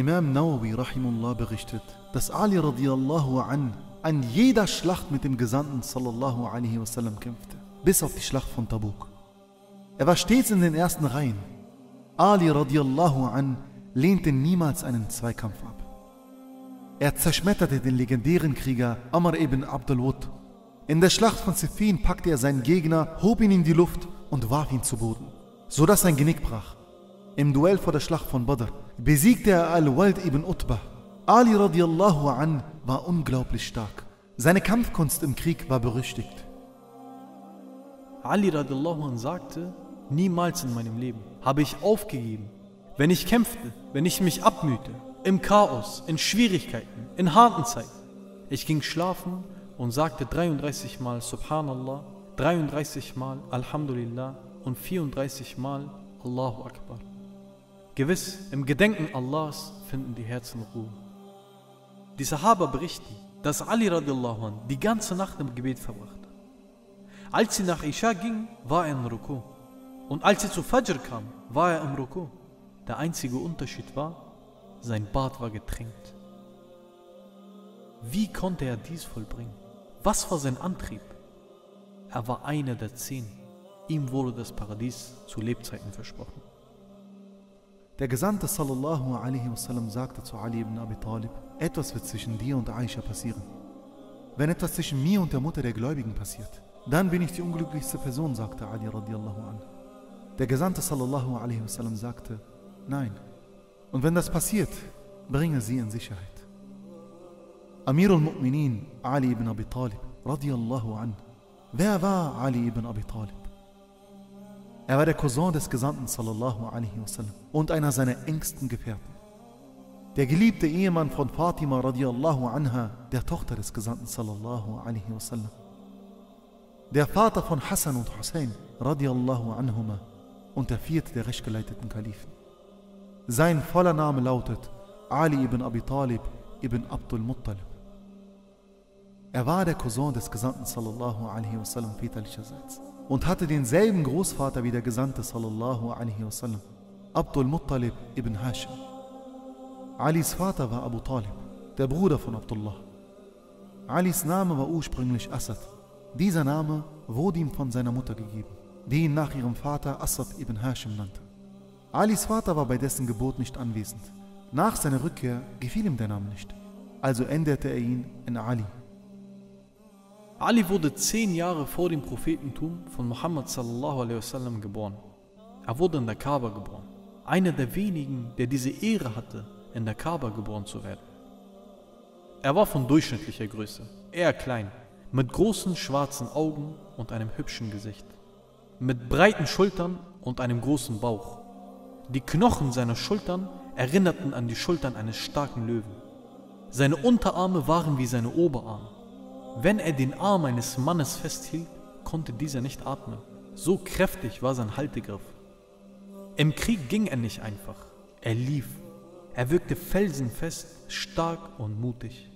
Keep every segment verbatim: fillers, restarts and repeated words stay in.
Imam Nawawi rahimullah berichtet, dass Ali radiallahu an an jeder Schlacht mit dem Gesandten sallallahu alaihi wasallam kämpfte, bis auf die Schlacht von Tabuk. Er war stets in den ersten Reihen. Ali radiallahu an lehnte niemals einen Zweikampf ab. Er zerschmetterte den legendären Krieger Amr ibn Abdul Wud. In der Schlacht von Siffin packte er seinen Gegner, hob ihn in die Luft und warf ihn zu Boden, sodass sein Genick brach. Im Duell vor der Schlacht von Badr besiegte er Al-Walid ibn Utbah. Ali radiallahu an war unglaublich stark. Seine Kampfkunst im Krieg war berüchtigt. Ali radiallahu an sagte, niemals in meinem Leben habe ich aufgegeben, wenn ich kämpfte, wenn ich mich abmühte, im Chaos, in Schwierigkeiten, in harten Zeiten. Ich ging schlafen und sagte dreiunddreißig Mal Subhanallah, dreiunddreißig Mal Alhamdulillah und vierunddreißig Mal Allahu Akbar. Gewiss, im Gedenken Allahs finden die Herzen Ruhe. Die Sahaba berichten, dass Ali radiallahu an die ganze Nacht im Gebet verbrachte. Als sie nach Isha ging, war er im Ruku. Und als sie zu Fajr kam, war er im Ruku. Der einzige Unterschied war, sein Bart war getränkt. Wie konnte er dies vollbringen? Was war sein Antrieb? Er war einer der zehn. Ihm wurde das Paradies zu Lebzeiten versprochen. Der Gesandte sallallahu alaihi wasallam sagte zu Ali ibn Abi Talib, etwas wird zwischen dir und Aisha passieren. Wenn etwas zwischen mir und der Mutter der Gläubigen passiert, dann bin ich die unglücklichste Person, sagte Ali radiallahu an. Der Gesandte sallallahu alaihi wasallam sagte, nein. Und wenn das passiert, bringe sie in Sicherheit. Amirul Mu'minin Ali ibn Abi Talib radiallahu an. Wer war Ali ibn Abi Talib? Er war der Cousin des Gesandten sallallahu alaihi wasallam und einer seiner engsten Gefährten. Der geliebte Ehemann von Fatima radiallahu anha, der Tochter des Gesandten sallallahu alaihi wasallam. Der Vater von Hassan und Hussein radiallahu anhuma und der vierte der rechtgeleiteten Kalifen. Sein voller Name lautet Ali ibn Abi Talib ibn Abdul Muttalib. Er war der Cousin des Gesandten sallallahu alaihi wasallam väterlicherseits und hatte denselben Großvater wie der Gesandte sallallahu alaihi wasallam, Abdul Muttalib ibn Hashim. Alis Vater war Abu Talib, der Bruder von Abdullah. Alis Name war ursprünglich Asad. Dieser Name wurde ihm von seiner Mutter gegeben, die ihn nach ihrem Vater Asad ibn Hashim nannte. Alis Vater war bei dessen Geburt nicht anwesend. Nach seiner Rückkehr gefiel ihm der Name nicht, also änderte er ihn in Ali. Ali wurde zehn Jahre vor dem Prophetentum von Muhammad sallallahu alaihi wasallam geboren. Er wurde in der Kaaba geboren. Einer der wenigen, der diese Ehre hatte, in der Kaaba geboren zu werden. Er war von durchschnittlicher Größe, eher klein, mit großen schwarzen Augen und einem hübschen Gesicht, mit breiten Schultern und einem großen Bauch. Die Knochen seiner Schultern erinnerten an die Schultern eines starken Löwen. Seine Unterarme waren wie seine Oberarme. Wenn er den Arm eines Mannes festhielt, konnte dieser nicht atmen. So kräftig war sein Haltegriff. Im Krieg ging er nicht einfach. Er lief. Er wirkte felsenfest, stark und mutig.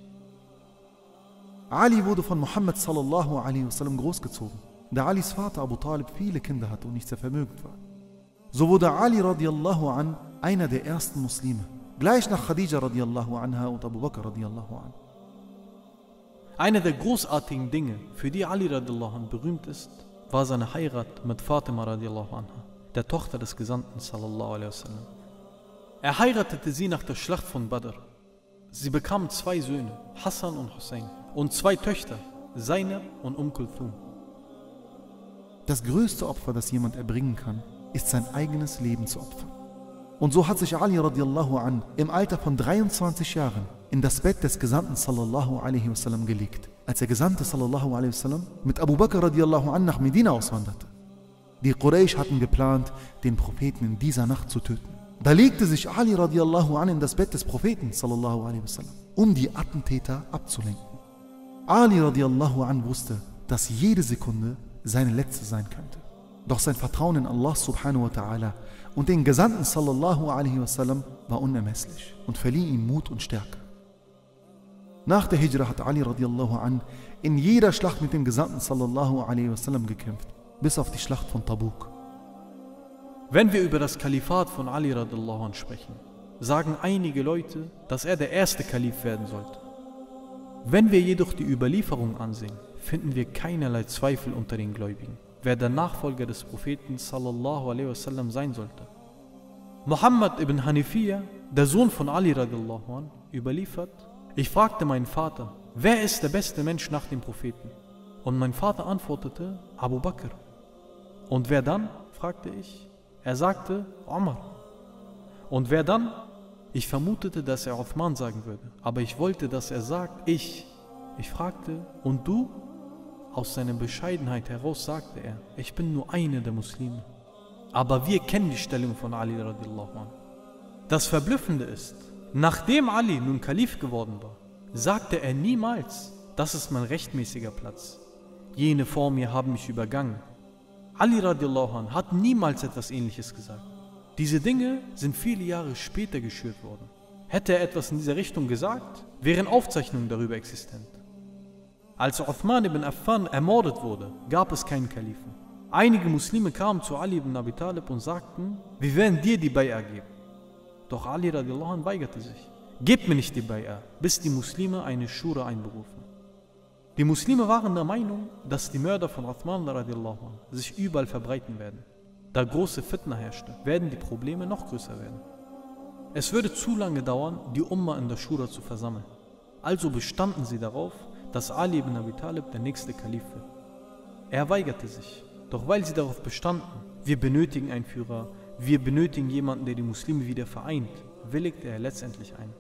Ali wurde von Muhammad sallallahu alaihi wasallam großgezogen, da Alis Vater Abu Talib viele Kinder hatte und nicht sehr vermögend war. So wurde Ali radiallahu an einer der ersten Muslime, gleich nach Khadija radiallahu anha und Abu Bakr radiallahu an. Einer der großartigen Dinge, für die Ali radiallahu an berühmt ist, war seine Heirat mit Fatima radiallahu anha, der Tochter des Gesandten sallallahu alaihi wasallam. Er heiratete sie nach der Schlacht von Badr. Sie bekamen zwei Söhne, Hassan und Hussein, und zwei Töchter, Zainab und Umm Kulthum. Das größte Opfer, das jemand erbringen kann, ist sein eigenes Leben zu opfern. Und so hat sich Ali radiallahu an im Alter von dreiundzwanzig Jahren in das Bett des Gesandten sallallahu alaihi wasallam gelegt, als der Gesandte sallallahu alaihi wasallam mit Abu Bakr radiallahu an nach Medina auswanderte. Die Quraysh hatten geplant, den Propheten in dieser Nacht zu töten. Da legte sich Ali radiallahu an in das Bett des Propheten sallallahu alaihi wasallam, um die Attentäter abzulenken. Ali radiallahu an wusste, dass jede Sekunde seine letzte sein könnte. Doch sein Vertrauen in Allah subhanahu wa ta'ala und den Gesandten sallallahu alaihi wasallam war unermesslich und verlieh ihm Mut und Stärke. Nach der Hijra hat Ali radiallahu an in jeder Schlacht mit dem Gesandten sallallahu alaihi wasallam gekämpft, bis auf die Schlacht von Tabuk. Wenn wir über das Kalifat von Ali radiallahu an sprechen, sagen einige Leute, dass er der erste Kalif werden sollte. Wenn wir jedoch die Überlieferung ansehen, finden wir keinerlei Zweifel unter den Gläubigen, wer der Nachfolger des Propheten sallallahu alaihi wasallam sein sollte. Muhammad ibn Hanifiya, der Sohn von Ali radiallahu anh, überliefert: Ich fragte meinen Vater, wer ist der beste Mensch nach dem Propheten? Und mein Vater antwortete: Abu Bakr. Und wer dann? Fragte ich. Er sagte: Omar. Und wer dann? Ich vermutete, dass er Uthman sagen würde, aber ich wollte, dass er sagt: Ich. Ich fragte: Und du? Aus seiner Bescheidenheit heraus sagte er: Ich bin nur einer der Muslime. Aber wir kennen die Stellung von Ali radiallahu anh. Das Verblüffende ist, nachdem Ali nun Kalif geworden war, sagte er niemals: Das ist mein rechtmäßiger Platz. Jene vor mir haben mich übergangen. Ali radiallahu anh hat niemals etwas Ähnliches gesagt. Diese Dinge sind viele Jahre später geschürt worden. Hätte er etwas in dieser Richtung gesagt, wären Aufzeichnungen darüber existent. Als Uthman ibn Affan ermordet wurde, gab es keinen Kalifen. Einige Muslime kamen zu Ali ibn Abi Talib und sagten: Wir werden dir die Bai'a geben. Doch Ali radiallahu anh weigerte sich. Gebt mir nicht die Bai'a, bis die Muslime eine Schura einberufen. Die Muslime waren der Meinung, dass die Mörder von Uthman radiallahu anh sich überall verbreiten werden. Da große Fitna herrschte, werden die Probleme noch größer werden. Es würde zu lange dauern, die Umma in der Schura zu versammeln. Also bestanden sie darauf, dass Ali ibn Abi Talib der nächste Kalif wird. Er weigerte sich, doch weil sie darauf bestanden, wir benötigen einen Führer, wir benötigen jemanden, der die Muslime wieder vereint, willigte er letztendlich ein.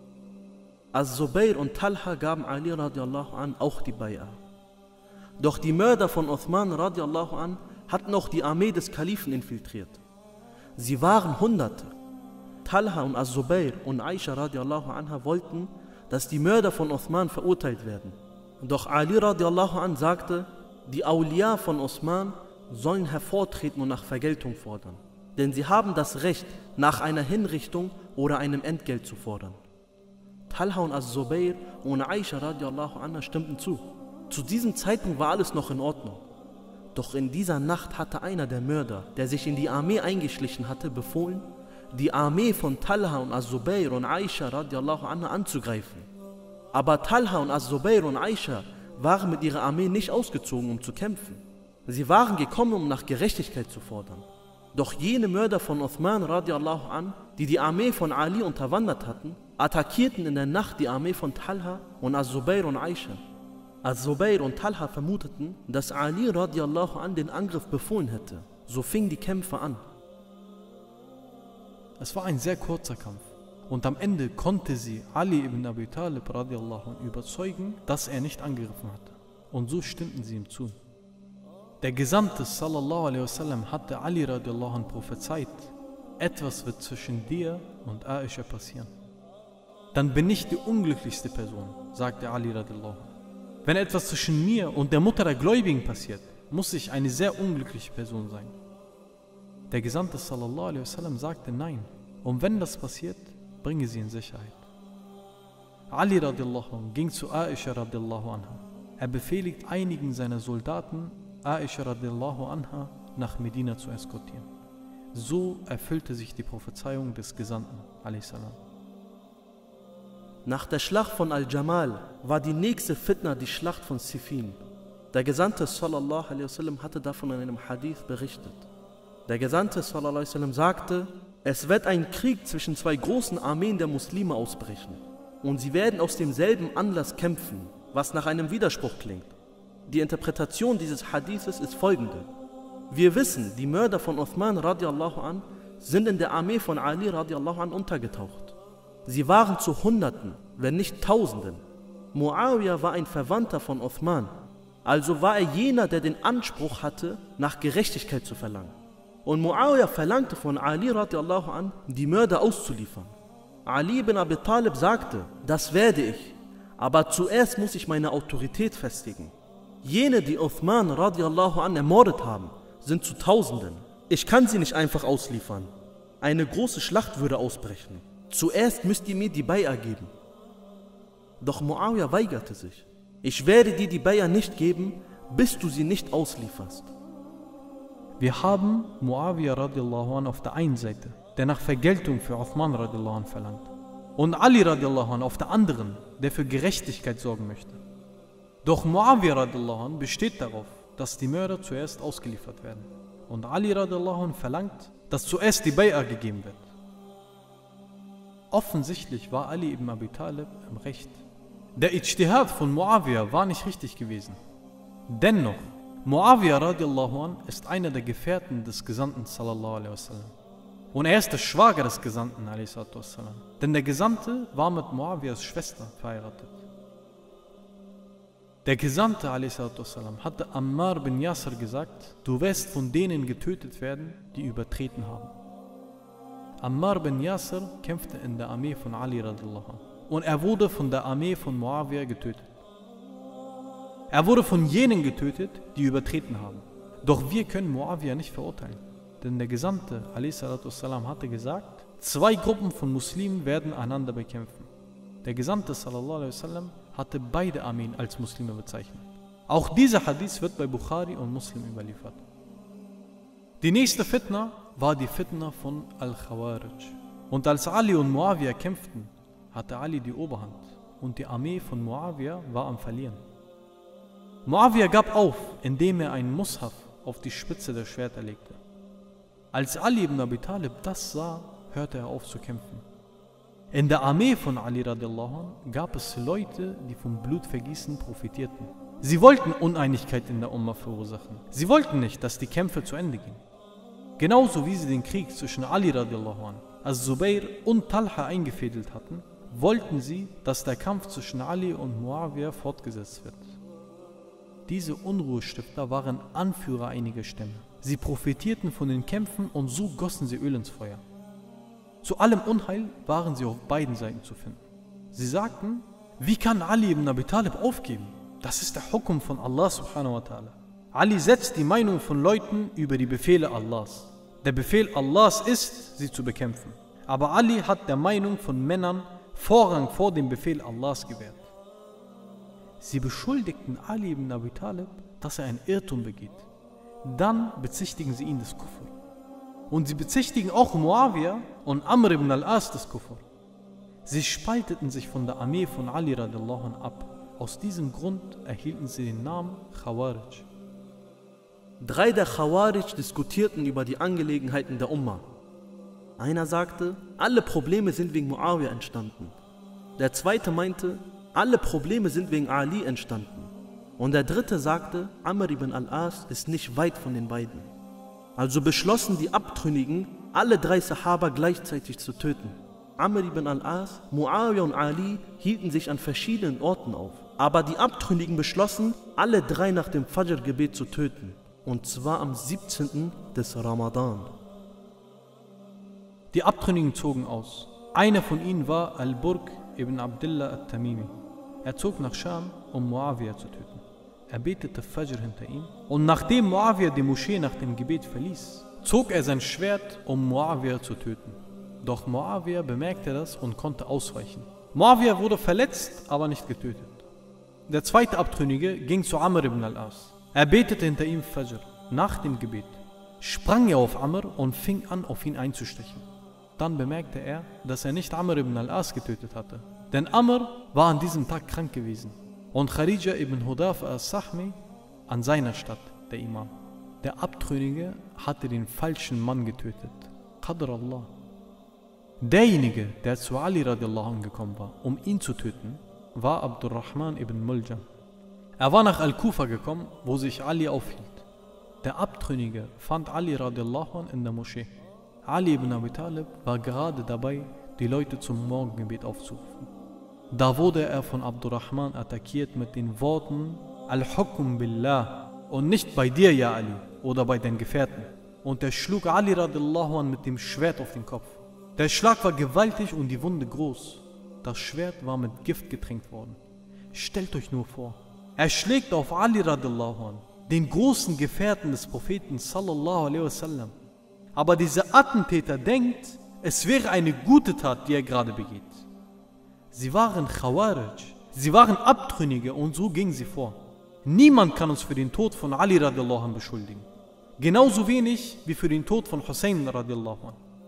Az-Zubayr und Talha gaben Ali radiallahu an auch die Bai'a. Doch die Mörder von Uthman radiallahu an hatten auch die Armee des Kalifen infiltriert. Sie waren Hunderte. Talha und Az-Zubayr und Aisha radiallahu anha wollten, dass die Mörder von Uthman verurteilt werden. Doch Ali radiallahu an sagte, die Awliya von Uthman sollen hervortreten und nach Vergeltung fordern. Denn sie haben das Recht, nach einer Hinrichtung oder einem Entgelt zu fordern. Talha und Az-Zubayr und Aisha radiallahu anha stimmten zu. Zu diesem Zeitpunkt war alles noch in Ordnung. Doch in dieser Nacht hatte einer der Mörder, der sich in die Armee eingeschlichen hatte, befohlen, die Armee von Talha und Az-Zubayr und Aisha radiallahu anha anzugreifen. Aber Talha und Az-Zubayr und Aisha waren mit ihrer Armee nicht ausgezogen, um zu kämpfen. Sie waren gekommen, um nach Gerechtigkeit zu fordern. Doch jene Mörder von Uthman radiallahu an, die die Armee von Ali unterwandert hatten, attackierten in der Nacht die Armee von Talha und Az-Zubayr und Aisha. Az-Zubayr und Talha vermuteten, dass Ali radiallahu an den Angriff befohlen hätte. So fingen die Kämpfe an. Es war ein sehr kurzer Kampf und am Ende konnte sie Ali ibn Abi Talib radiallahu an überzeugen, dass er nicht angegriffen hatte. Und so stimmten sie ihm zu. Der Gesandte sallallahu alaihi wasallam hatte Ali radiallahu an prophezeit: Etwas wird zwischen dir und Aisha passieren. Dann bin ich die unglücklichste Person, sagte Ali radiallahu an. Wenn etwas zwischen mir und der Mutter der Gläubigen passiert, muss ich eine sehr unglückliche Person sein. Der Gesandte sallallahu alaihi wasallam sagte nein, und wenn das passiert, bringe sie in Sicherheit. Ali radiallahu anh ging zu Aisha radiallahu anha. Er befehligt einigen seiner Soldaten, Aisha radiallahu anha nach Medina zu eskortieren. So erfüllte sich die Prophezeiung des Gesandten alaihi salam. Nach der Schlacht von Al-Jamal war die nächste Fitna die Schlacht von Siffin. Der Gesandte sallallahu alaihi wasallam hatte davon in einem Hadith berichtet. Der Gesandte sallallahu alaihi wasallam sagte, es wird ein Krieg zwischen zwei großen Armeen der Muslime ausbrechen und sie werden aus demselben Anlass kämpfen, was nach einem Widerspruch klingt. Die Interpretation dieses Hadithes ist folgende. Wir wissen, die Mörder von Uthman radiallahu an sind in der Armee von Ali radiallahu an untergetaucht. Sie waren zu Hunderten, wenn nicht Tausenden. Muawiyah war ein Verwandter von Uthman, also war er jener, der den Anspruch hatte, nach Gerechtigkeit zu verlangen. Und Muawiyah verlangte von Ali radiallahu an, die Mörder auszuliefern. Ali ibn Abi Talib sagte, das werde ich, aber zuerst muss ich meine Autorität festigen. Jene, die Uthman radiallahu an ermordet haben, sind zu Tausenden. Ich kann sie nicht einfach ausliefern. Eine große Schlacht würde ausbrechen. Zuerst müsst ihr mir die Bai'a geben. Doch Muawiyah weigerte sich. Ich werde dir die Bai'a nicht geben, bis du sie nicht auslieferst. Wir haben Muawiyah radiallahu an auf der einen Seite der nach Vergeltung für Uthman radiallahu anh verlangt. Und Ali radiallahu anh auf der anderen, der für Gerechtigkeit sorgen möchte. Doch Muawiyah radiallahu anh besteht darauf, dass die Mörder zuerst ausgeliefert werden. Und Ali radiallahu anh verlangt, dass zuerst die Bay'a gegeben wird. Offensichtlich war Ali ibn Abi Talib im Recht. Der Ijtihad von Muawiyah war nicht richtig gewesen. Dennoch, Muawiyah radiallahu anh ist einer der Gefährten des Gesandten sallallahu alaihi wasallam. Und er ist der Schwager des Gesandten alaihi salatu wassalam. Denn der Gesandte war mit Muawiyahs Schwester verheiratet. Der Gesandte alaihi salatu wassalam hatte Ammar bin Yasir gesagt, du wirst von denen getötet werden, die übertreten haben. Ammar bin Yasir kämpfte in der Armee von Ali radiallahu anh. Und er wurde von der Armee von Muawiyah getötet. Er wurde von jenen getötet, die übertreten haben. Doch wir können Muawiyah nicht verurteilen. Denn der Gesandte alaihi salatu wassalam hatte gesagt, zwei Gruppen von Muslimen werden einander bekämpfen. Der Gesandte sallallahu alaihi wasallam hatte beide Armeen als Muslime bezeichnet. Auch dieser Hadith wird bei Bukhari und Muslim überliefert. Die nächste Fitna war die Fitna von Al-Khawarij. Und als Ali und Muawiyah kämpften, hatte Ali die Oberhand und die Armee von Muawiyah war am Verlieren. Muawiyah gab auf, indem er einen Mushaf auf die Spitze der Schwerter legte. Als Ali ibn Abi Talib das sah, hörte er auf zu kämpfen. In der Armee von Ali radiallahu anh gab es Leute, die vom Blutvergießen profitierten. Sie wollten Uneinigkeit in der Umma verursachen. Sie wollten nicht, dass die Kämpfe zu Ende gingen. Genauso wie sie den Krieg zwischen Ali radiallahu anh, Az-Zubair und Talha eingefädelt hatten, wollten sie, dass der Kampf zwischen Ali und Muawiyah fortgesetzt wird. Diese Unruhestifter waren Anführer einiger Stämme. Sie profitierten von den Kämpfen und so gossen sie Öl ins Feuer. Zu allem Unheil waren sie auf beiden Seiten zu finden. Sie sagten, wie kann Ali ibn Abi Talib aufgeben? Das ist der Hukum von Allah subhanahu wa ta'ala. Ali setzt die Meinung von Leuten über die Befehle Allahs. Der Befehl Allahs ist, sie zu bekämpfen. Aber Ali hat der Meinung von Männern Vorrang vor dem Befehl Allahs gewährt. Sie beschuldigten Ali ibn Abi Talib, dass er einen Irrtum begeht. Dann bezichtigen sie ihn des Kufr. Und sie bezichtigen auch Muawiyah und Amr ibn al-As des Kufr. Sie spalteten sich von der Armee von Ali radiallahu anh ab. Aus diesem Grund erhielten sie den Namen Khawarij. Drei der Khawarij diskutierten über die Angelegenheiten der Umma. Einer sagte, alle Probleme sind wegen Muawiyah entstanden. Der zweite meinte, alle Probleme sind wegen Ali entstanden. Und der dritte sagte, Amr ibn al-As ist nicht weit von den beiden. Also beschlossen die Abtrünnigen, alle drei Sahaba gleichzeitig zu töten. Amr ibn al-As, Muawiyah und Ali hielten sich an verschiedenen Orten auf. Aber die Abtrünnigen beschlossen, alle drei nach dem Fajr-Gebet zu töten. Und zwar am siebzehnten des Ramadan. Die Abtrünnigen zogen aus. Einer von ihnen war Al-Burq ibn Abdullah al-Tamimi. Er zog nach Scham, um Muawiyah zu töten. Er betete Fajr hinter ihm und nachdem Muawiyah die Moschee nach dem Gebet verließ, zog er sein Schwert, um Muawiyah zu töten. Doch Muawiyah bemerkte das und konnte ausweichen. Muawiyah wurde verletzt, aber nicht getötet. Der zweite Abtrünnige ging zu Amr ibn al-As. Er betete hinter ihm Fajr. Nach dem Gebet sprang er auf Amr und fing an, auf ihn einzustechen. Dann bemerkte er, dass er nicht Amr ibn al-As getötet hatte. Denn Amr war an diesem Tag krank gewesen und Kharija ibn Hudafa al-Sahmi an seiner Stadt, der Imam. Der Abtrünnige hatte den falschen Mann getötet. Qadr Allah. Derjenige, der zu Ali radiallahu anh gekommen war, um ihn zu töten, war Abdurrahman ibn Muljam. Er war nach Al-Kufa gekommen, wo sich Ali aufhielt. Der Abtrünnige fand Ali radiallahu anh in der Moschee. Ali ibn Abi Talib war gerade dabei, die Leute zum Morgengebet aufzurufen. Da wurde er von Abdurrahman attackiert mit den Worten Al-Hukm Billah und nicht bei dir, ja Ali, oder bei deinen Gefährten. Und er schlug Ali radiallahu anh mit dem Schwert auf den Kopf. Der Schlag war gewaltig und die Wunde groß. Das Schwert war mit Gift getränkt worden. Stellt euch nur vor, er schlägt auf Ali radiallahu anh, den großen Gefährten des Propheten sallallahu alaihi wasallam. Aber dieser Attentäter denkt, es wäre eine gute Tat, die er gerade begeht. Sie waren Khawarij, sie waren Abtrünnige und so gingen sie vor. Niemand kann uns für den Tod von Ali radiallahu anh beschuldigen. Genauso wenig wie für den Tod von Hussein radiallahu anh.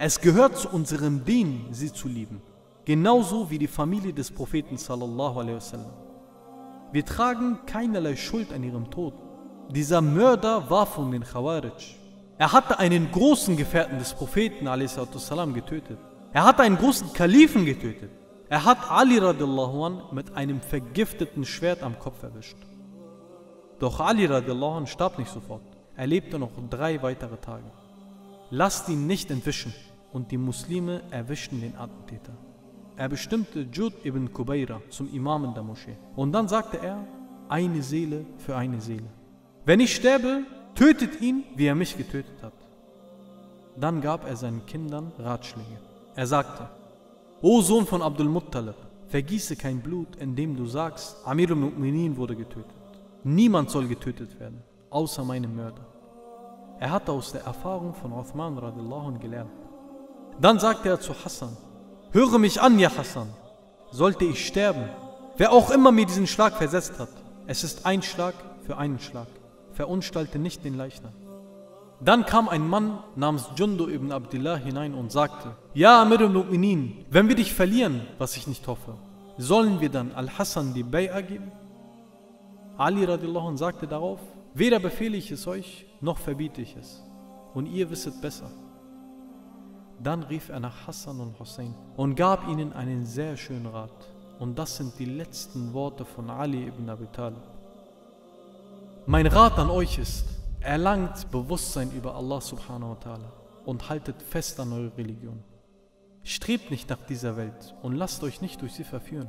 Es gehört zu unserem Dien, sie zu lieben. Genauso wie die Familie des Propheten sallallahu alaihi wasallam. Wir tragen keinerlei Schuld an ihrem Tod. Dieser Mörder war von den Khawarij. Er hatte einen großen Gefährten des Propheten alaihi sallam getötet. Er hat einen großen Kalifen getötet. Er hat Ali radiallahu an mit einem vergifteten Schwert am Kopf erwischt. Doch Ali radiallahu an starb nicht sofort. Er lebte noch drei weitere Tage. Lasst ihn nicht entwischen. Und die Muslime erwischten den Attentäter. Er bestimmte Jud ibn Kubayra zum Imam in der Moschee. Und dann sagte er, eine Seele für eine Seele. Wenn ich sterbe, tötet ihn, wie er mich getötet hat. Dann gab er seinen Kindern Ratschläge. Er sagte, O Sohn von Abdul Muttalib, vergieße kein Blut, indem du sagst, Amir al-Mu'minin wurde getötet. Niemand soll getötet werden, außer meinem Mörder. Er hatte aus der Erfahrung von Uthman radiallahu anh gelernt. Dann sagte er zu Hassan, höre mich an, ja Hassan, sollte ich sterben, wer auch immer mir diesen Schlag versetzt hat, es ist ein Schlag für einen Schlag, verunstalte nicht den Leichnam. Dann kam ein Mann namens Jundu ibn Abdullah hinein und sagte, Ja Amir al-Mu'minin, wenn wir dich verlieren, was ich nicht hoffe, sollen wir dann Al-Hassan die Bay'a geben? Ali radiallahu anh sagte darauf, weder befehle ich es euch, noch verbiete ich es, und ihr wisset besser. Dann rief er nach Hassan und Hussein und gab ihnen einen sehr schönen Rat. Und das sind die letzten Worte von Ali ibn Abi Talib. Mein Rat an euch ist, erlangt Bewusstsein über Allah subhanahu wa ta'ala und haltet fest an eure Religion. Strebt nicht nach dieser Welt und lasst euch nicht durch sie verführen.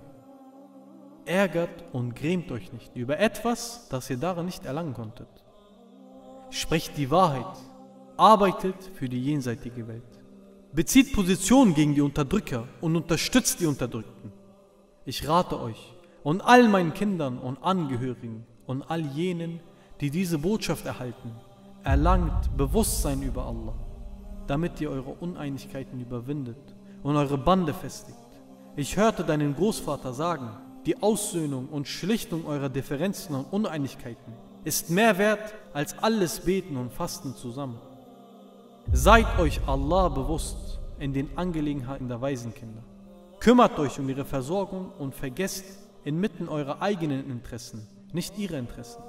Ärgert und grämt euch nicht über etwas, das ihr darin nicht erlangen konntet. Sprecht die Wahrheit, arbeitet für die jenseitige Welt. Bezieht Position gegen die Unterdrücker und unterstützt die Unterdrückten. Ich rate euch und all meinen Kindern und Angehörigen und all jenen, die diese Botschaft erhalten, erlangt Bewusstsein über Allah, damit ihr eure Uneinigkeiten überwindet und eure Bande festigt. Ich hörte deinen Großvater sagen, die Aussöhnung und Schlichtung eurer Differenzen und Uneinigkeiten ist mehr wert als alles Beten und Fasten zusammen. Seid euch Allah bewusst in den Angelegenheiten der Waisenkinder. Kümmert euch um ihre Versorgung und vergesst inmitten eurer eigenen Interessen, nicht ihre Interessen.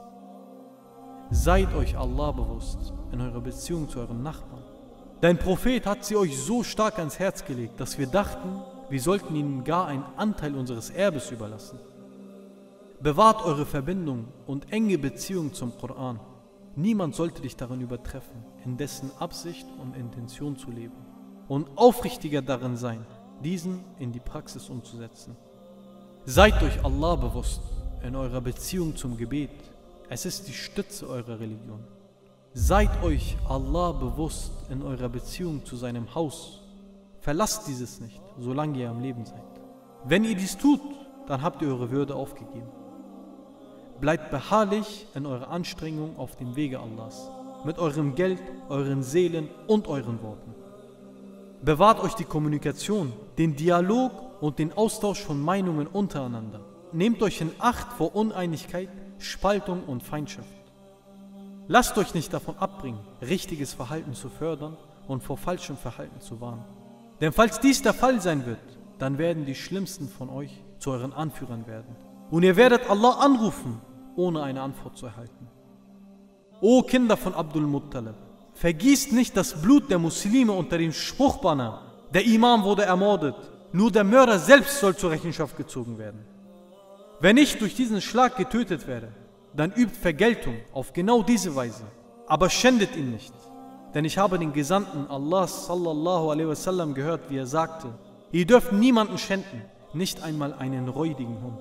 Seid euch Allah bewusst in eurer Beziehung zu euren Nachbarn. Dein Prophet hat sie euch so stark ans Herz gelegt, dass wir dachten, wir sollten ihnen gar einen Anteil unseres Erbes überlassen. Bewahrt eure Verbindung und enge Beziehung zum Koran. Niemand sollte dich darin übertreffen, in dessen Absicht und Intention zu leben und aufrichtiger darin sein, diesen in die Praxis umzusetzen. Seid euch Allah bewusst in eurer Beziehung zum Gebet. Es ist die Stütze eurer Religion. Seid euch Allah bewusst in eurer Beziehung zu seinem Haus. Verlasst dieses nicht, solange ihr am Leben seid. Wenn ihr dies tut, dann habt ihr eure Würde aufgegeben. Bleibt beharrlich in eurer Anstrengung auf dem Wege Allahs, mit eurem Geld, euren Seelen und euren Worten. Bewahrt euch die Kommunikation, den Dialog und den Austausch von Meinungen untereinander. Nehmt euch in Acht vor Uneinigkeit, Spaltung und Feindschaft. Lasst euch nicht davon abbringen, richtiges Verhalten zu fördern und vor falschem Verhalten zu warnen. Denn falls dies der Fall sein wird, dann werden die Schlimmsten von euch zu euren Anführern werden. Und ihr werdet Allah anrufen, ohne eine Antwort zu erhalten. O Kinder von Abdul Muttalib, vergießt nicht das Blut der Muslime unter dem Spruchbanner, der Imam wurde ermordet, nur der Mörder selbst soll zur Rechenschaft gezogen werden. Wenn ich durch diesen Schlag getötet werde, dann übt Vergeltung auf genau diese Weise, aber schändet ihn nicht. Denn ich habe den Gesandten Allah sallallahu alaihi wasallam gehört, wie er sagte, ihr dürft niemanden schänden, nicht einmal einen räudigen Hund.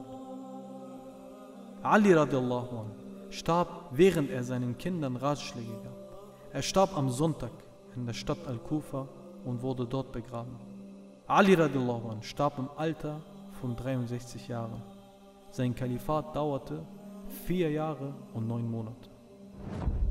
Ali radiallahu anh starb, während er seinen Kindern Ratschläge gab. Er starb am Sonntag in der Stadt Al-Kufa und wurde dort begraben. Ali radiallahu anh starb im Alter von dreiundsechzig Jahren. Sein Kalifat dauerte vier Jahre und neun Monate.